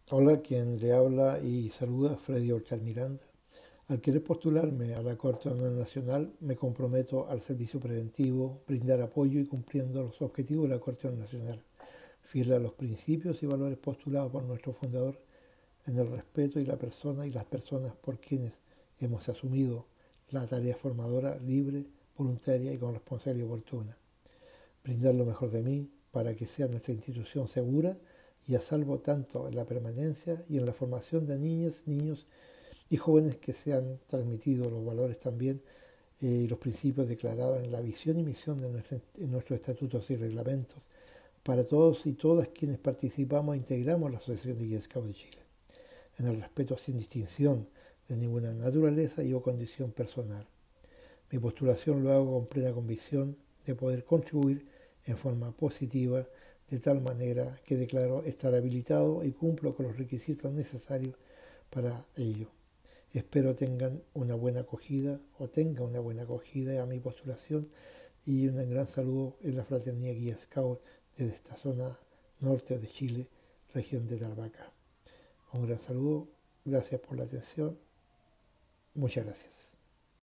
Hola, quien le habla y saluda Freddy Orchard Miranda. Al querer postularme a la Corte Nacional, me comprometo al servicio preventivo, brindar apoyo y cumpliendo los objetivos de la Corte Nacional, fiel a los principios y valores postulados por nuestro fundador en el respeto y la persona y las personas por quienes hemos asumido la tarea formadora libre, voluntaria y con responsabilidad oportuna. Brindar lo mejor de mí para que sea nuestra institución segura y a salvo tanto en la permanencia y en la formación de niñas, niños y jóvenes que se han transmitido los valores también y los principios declarados en la visión y misión de en nuestros estatutos y reglamentos para todos y todas quienes participamos e integramos la Asociación de Guías Scouts de Chile, en el respeto sin distinción de ninguna naturaleza y o condición personal. Mi postulación lo hago con plena convicción de poder contribuir en forma positiva de tal manera que declaro estar habilitado y cumplo con los requisitos necesarios para ello. Espero tengan una buena acogida o tenga una buena acogida a mi postulación y un gran saludo en la Fraternidad Guía Scout desde esta zona norte de Chile, región de Tarapacá. Un gran saludo, gracias por la atención, muchas gracias.